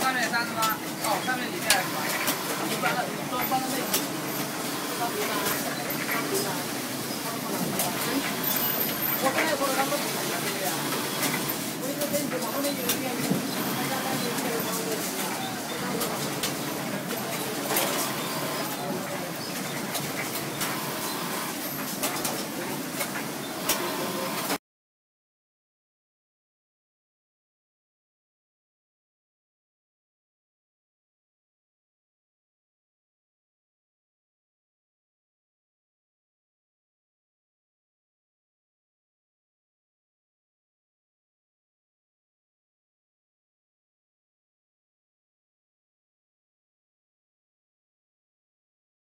上面38，哦，上面里面还是白。你搬到那里，到湖南，我刚才说了他们不参加这个呀，我一个人就往那边有点远。